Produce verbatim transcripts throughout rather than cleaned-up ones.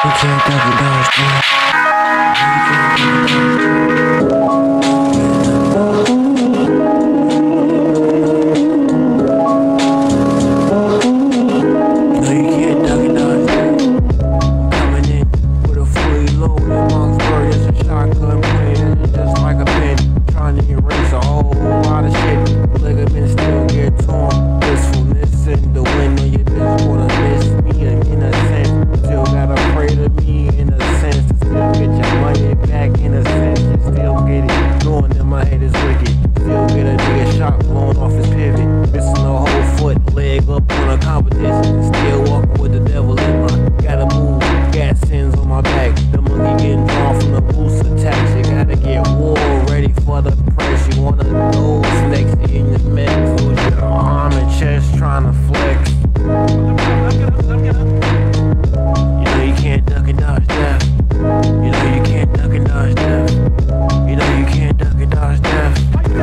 You can't duck and dodge, dude. No, you can't duck and dodge, dude. Coming in with a fully loaded Mossberg, it's a shotgun playing just like a pen, trying to erase a whole lot of shit. Ligaments still get torn, blissfulness in the wind on your bitch wanna miss me in a sense. Still gotta pray to me in a sense to still get your money back in a sense. You still get it, knowing that my head is wicked. Still get a nigga shot blown off his pivot, missing a whole foot, leg up on a competition. Still walking with the devil in my, gotta move, gas sins on my back. The monkey getting drawn from the boost attacks. You gotta get war ready for the press. You wanna know what's next in your mix. Lose your arm and chest trying to flex. You know you can't duck and dodge death. You know you can't duck and dodge death. You know you can't duck and dodge death.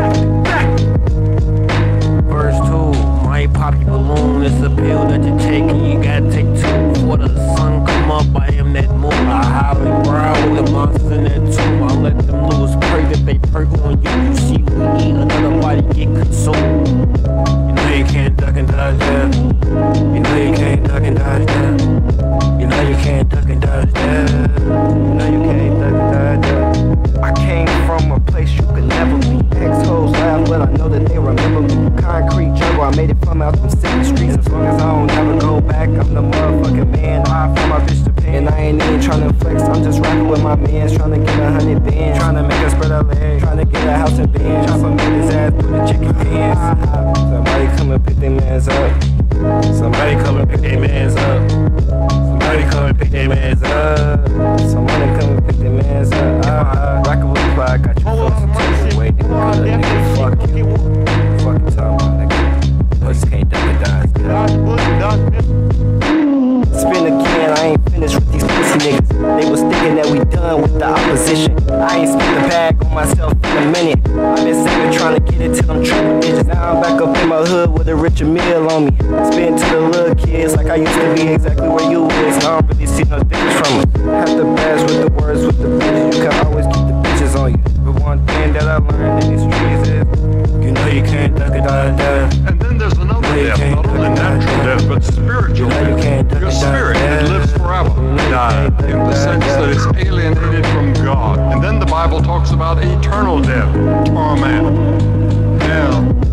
Verse two, might pop your balloon. It's a pill that you're taking. You gotta take two before the sun come up. I am that moon. I highly brow with the monsters in that tomb. I let them loose. Pray that they perk on you. You see we need another body get consumed. You know you can't duck and dodge death. You know you can't duck and dodge death. You know you can't duck and dodge death. You know you can't duck and dodge death. I came from a place you could never be. Ex-hoes laugh, but I know that they remember me. Concrete jungle, I made it from out them city streets. As long as I don't never go back, I'm the motherfucking man. I for my bitch to pay, and I ain't even tryna flex. I'm just rocking with my mans, tryna get a hundred bands, tryna make her spread her legs, tryna get a house and bands. Chop him in his ass with the chicken pants. Somebody come and pick them mans up. Somebody come and pick their mans up. Somebody come and pick their mans up. Somebody come and pick their mans up. Uh, Rocket with the plug, got you folks to take away. Nigga, nigga, fuck you. Fucking talking about nigga. I just can't duck and dodge. Spin again, I ain't finished with these pussy niggas. They was thinking that we done with the opposition. I ain't spent the bag on myself in a minute. I've been saving, trying to get it till I'm triple digits. Now I'm back up in my hood with a richer meal on me. Spitting to the little kids like I used to be exactly where you is. And I don't really see no difference from it. Have the bags with the words, with the bitches. You can always keep the bitches on you. But one thing that I learned in these streets is, you know you can't duck and dodge death. And then there's another death, not only natural death, but spiritual death. Your spirit, it lives forever. Die, in the sense that it's alienated from God. And then the Bible talks about eternal death, torment, hell.